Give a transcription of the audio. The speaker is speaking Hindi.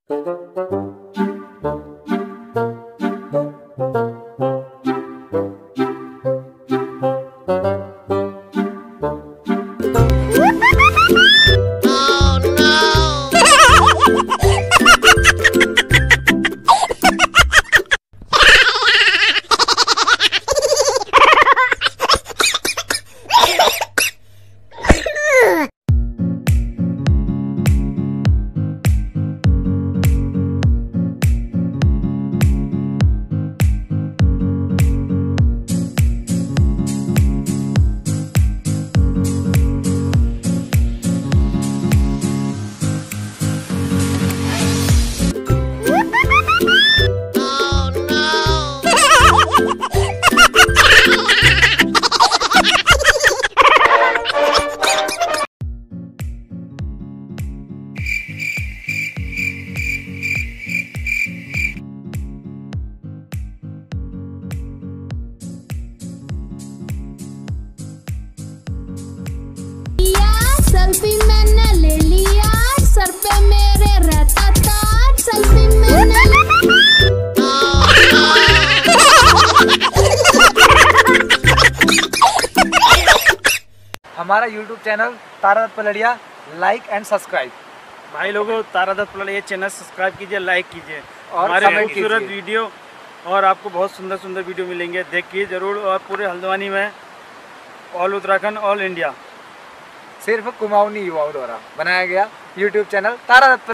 सेल्फी मैंने ले लिया, सर पे मेरे रहता ताज। सेल्फी मैंने हमारा YouTube channel Tara Datt Paladiya like and subscribe. भाई लोगों, तारा दत्त पलड़िया चैनल सब्सक्राइब कीजिए, लाइक कीजिए और हमारे कमेंट खूबसूरत कीजिए। वीडियो, और आपको बहुत सुंदर सुंदर वीडियो मिलेंगे, देखिए ज़रूर। और पूरे हल्द्वानी में, ऑल उत्तराखंड, ऑल इंडिया, सिर्फ कुमाऊनी युवाओं द्वारा बनाया गया YouTube चैनल तारा दत्त